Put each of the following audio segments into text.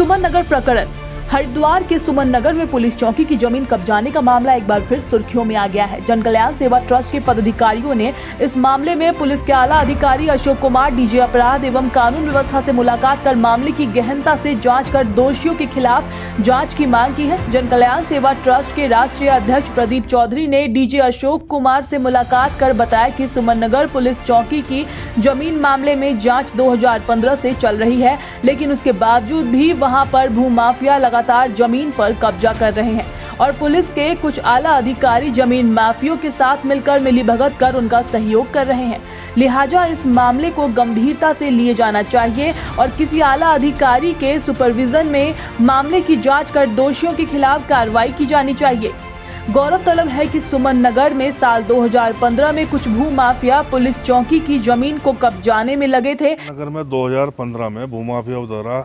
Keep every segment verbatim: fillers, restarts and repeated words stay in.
सुमन नगर प्रकरण। हरिद्वार के सुमन नगर में पुलिस चौकी की जमीन कब्जाने का मामला एक बार फिर सुर्खियों में आ गया है। जन कल्याण सेवा ट्रस्ट के पदाधिकारियों ने इस मामले में पुलिस के आला अधिकारी अशोक कुमार डीजी अपराध एवं कानून व्यवस्था से मुलाकात कर मामले की गहनता से जांच कर दोषियों के खिलाफ जांच की मांग की है। जन कल्याण सेवा ट्रस्ट के राष्ट्रीय अध्यक्ष प्रदीप चौधरी ने डीजी अशोक कुमार से मुलाकात कर बताया कि सुमन नगर पुलिस चौकी की जमीन मामले में जाँच दो हजार पंद्रह से चल रही है, लेकिन उसके बावजूद भी वहाँ पर भूमाफिया लगातार जमीन पर कब्जा कर रहे हैं और पुलिस के कुछ आला अधिकारी जमीन माफियों के साथ मिलकर मिलीभगत कर उनका सहयोग कर रहे हैं। लिहाजा इस मामले को गंभीरता से लिए जाना चाहिए और किसी आला अधिकारी के सुपरविजन में मामले की जांच कर दोषियों के खिलाफ कार्रवाई की जानी चाहिए। गौरतलब है कि सुमन नगर में साल दो हजार पंद्रह में कुछ भूमाफिया पुलिस चौकी की जमीन को कब्जाने में लगे थे। नगर में दो हजार पंद्रह में भूमाफिया द्वारा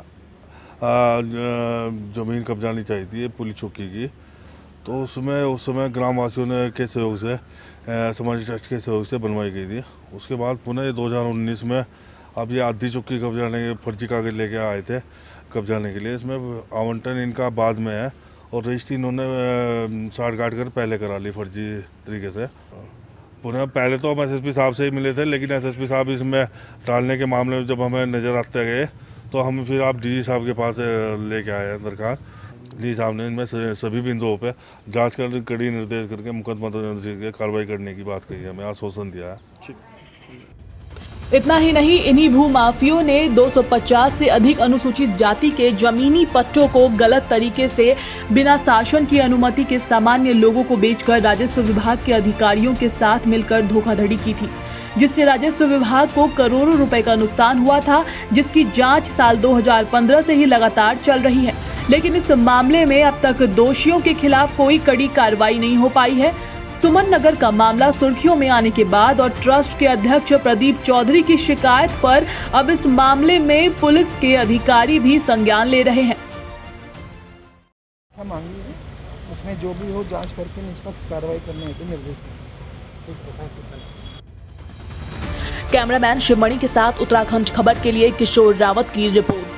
ज़मीन कब्जानी चाहिए थी पुलिस चौकी की, तो उसमें उस समय ग्रामवासियों ने के सहयोग से समाज ट्रस्ट के सहयोग से बनवाई गई थी। उसके बाद पुनः दो हजार उन्नीस में अब ये आधी चौकी कब्जाने के फर्जी कागज लेके आए थे कब्जाने के लिए। इसमें आवंटन इनका बाद में है और रजिस्ट्री इन्होंने साठ काट कर पहले करा ली फर्जी तरीके से। पुनः पहले तो हम एसएसपी साहब से ही मिले थे, लेकिन एसएसपी साहब इसमें डालने के मामले में जब हमें नज़र आते गए तो हम फिर आप डीजी साहब के पास लेके आए हैं दरखास्त। डीजी साहब ने इनमें सभी बिंदुओं पे जांच कर कड़ी निर्देश करके मुकदमा दर्ज करके कार्रवाई करने की बात कही है, हमें आश्वासन दिया है। इतना ही नहीं, इन्हीं भूमाफियों ने दो सौ पचास से अधिक अनुसूचित जाति के जमीनी पट्टों को गलत तरीके से बिना शासन की अनुमति के सामान्य लोगों को बेचकर राजस्व विभाग के अधिकारियों के साथ मिलकर धोखाधड़ी की थी, जिससे राजस्व विभाग को करोड़ों रुपए का नुकसान हुआ था, जिसकी जांच साल दो हजार पंद्रह से ही लगातार चल रही है। लेकिन इस मामले में अब तक दोषियों के खिलाफ कोई कड़ी कार्रवाई नहीं हो पाई है। सुमन नगर का मामला सुर्खियों में आने के बाद और ट्रस्ट के अध्यक्ष प्रदीप चौधरी की शिकायत पर अब इस मामले में पुलिस के अधिकारी भी संज्ञान ले रहे हैं। उसमें जो भी हो जांच करके निष्पक्ष कार्रवाई करने के निर्देश दें। कैमरामैन शिवमणि के साथ उत्तराखंड खबर के लिए किशोर रावत की रिपोर्ट।